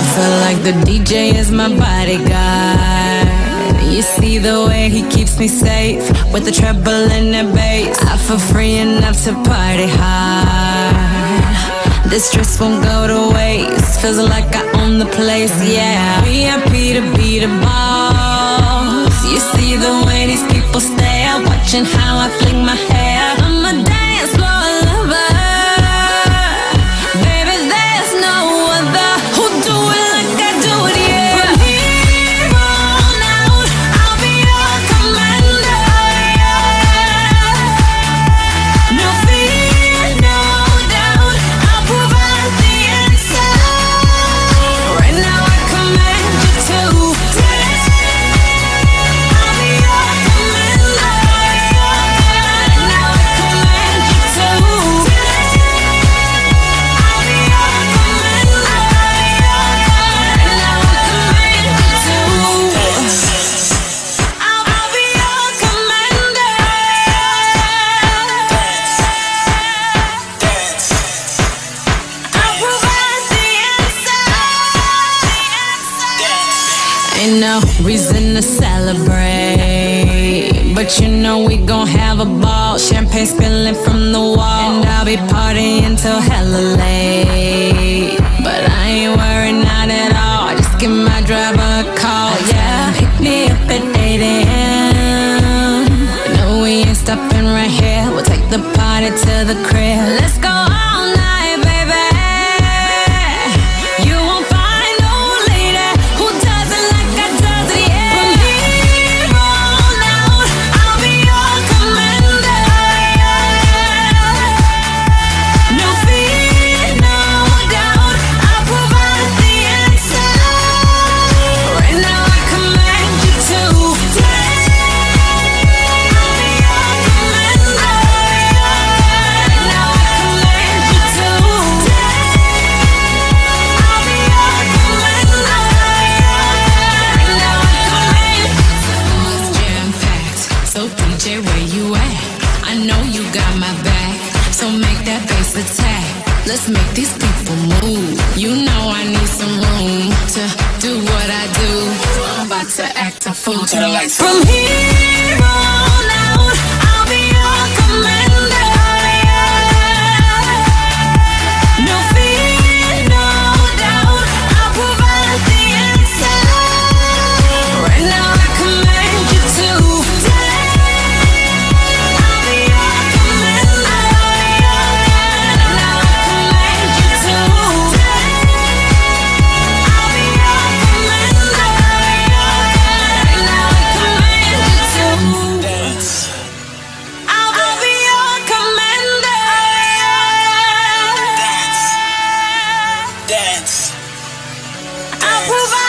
I feel like the DJ is my bodyguard. You see the way he keeps me safe with the treble and the bass. I feel free enough to party hard. This stress won't go to waste. Feels like I own the place, yeah. VIP to be the boss. You see the way these people stare, watching how I fling my hair. I'm a dance floor lover. Baby, there's no other who do it like I do it, yeah. From here on out, I'll be your commander, yeah. No fear, no doubt, I'll provide the answer. Right now I command you to dance. I'll be your commander, yeah. Now I command you to dance. I'll be your commander, yeah. Now I command you to dance. I'll be your commander, I'll provide the answer. Ain't no reason to celebrate, but you know we gon' have a ball. Champagne spilling from the wall, and I'll be partying till hella late. But I ain't worried, not at all. Just give my driver a call, yeah. Pick me up at 8 a.m. No, we ain't stopping right here. We'll take the party to the crib. Let's go all night, baby. You won't find no lady who does it like I does it, yeah. From here on out, I'll be your commander, yeah. No fear, no doubt, I'll provide the answer. Right now I command you to dance. I'll be your commander, yeah. Now I command you to dance. I'll be your commander, yeah. Now I command you to. It's jam-packed, so DJ, where you at? I know you got my back, so make that bass attack. Let's make these people move. You know I need some room to do what I do. I'm about to act a fool to the lights. From here on out, I'll be your commander, yeah. No fear, no doubt, I'll provide the answer. Right now I command you to dance. I'll be your commander, yeah. Now I command you to dance. I'll be your commander, yeah. Now I command you to dance. I'll be your commander, yeah. Dance. I'll provide